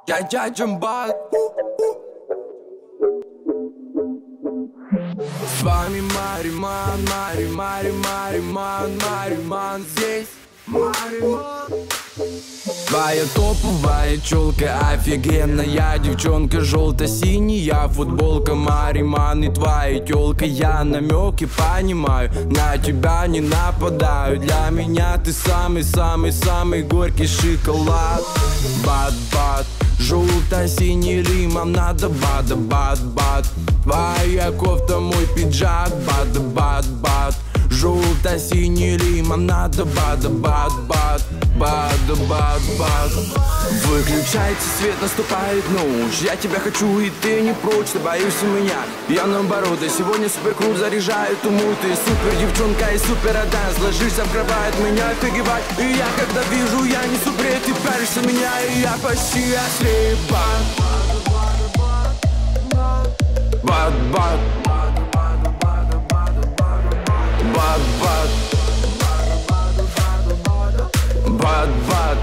Я Джамбат. С вами Мариман, Мариман здесь. Твоя топовая челка, офигенная девчонка, желто-синяя футболка, Мариман и твоя тёлка. Я намеки понимаю, на тебя не нападаю. Для меня ты самый горький шоколад. Бат-бат, желто-синий лимон, надо бат-бат-бат. Твоя кофта, мой пиджак, бат-бат-бат. Желто-синий лимон, надо бат-бат-бат. Бат-бат-бат. Выключайте свет, наступает ночь. Я тебя хочу, и ты не прочь. Ты боишься меня, я наоборот. Я сегодня супер крут, заряжаю туму. Ты супер девчонка и супер отданс. Ложишься в кровать, меня офигевать. И я когда вижу, я не супер. Ты паришься меня, и я почти ослеп. Бат-бат. Бат-бат. Бат-бат.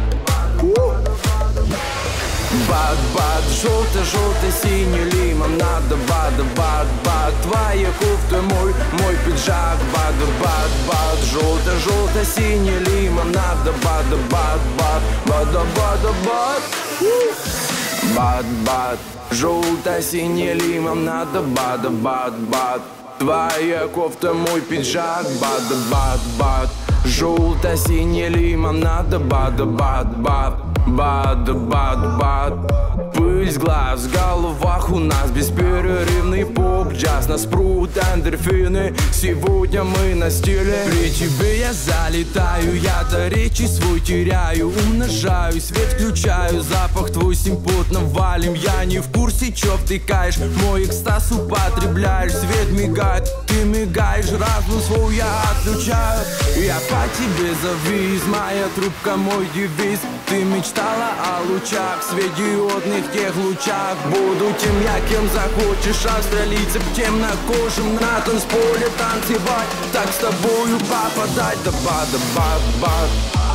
Бат-бат, желто-желто-синий лимон, надо бат-бат-бат. Твоя кофта, мой пиджак, бат-бат-бат. Желто-желто-синий лимон, надо бат-бат-бат. Бат-бат-бат. Бат-бат, желто-синий лимон, надо бат-бат-бат. Твоя кофта, мой пиджак, бат-бат-бат. Желто-синий лимон, надо бат-бат-бат. Бат-бат-бат. Пыль с глаз, в головах у нас бесперерывный поп-джаз. Нас прут эндорфины, сегодня мы на стиле. При тебе я залетаю, я-то речи свой теряю. Умножаю, свет включаю, запах твой симпотно валим. Я не в курсе, чё втыкаешь, мой экстаз употребляешь. Свет мигает, ты мигаешь, разум свой я отключаю. Я по тебе завис, моя трубка, мой девиз. Ты мечтала о лучах, светодиодных тех лучах. Буду тем я, кем захочешь, австралийцем темнокожим. На танцполе танцевать, так с тобою попадать. Да бат-бат-бат.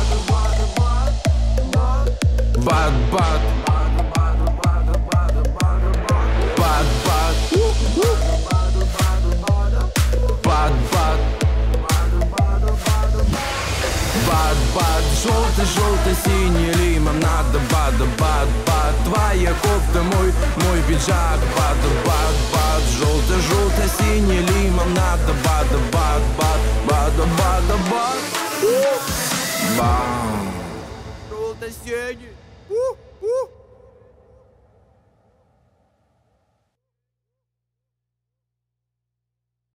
Бат-бат. Бат-бат. Бат-бат. Бат-бат, желто-желто-синий лимон, надо бат-бат-бат. Твоя кофта, мой пиджак, бат-бат-бат. Желто-желто-синий лимон, надо бат-бат-бат. Бат-бат-бат. Бам. Желто-синий.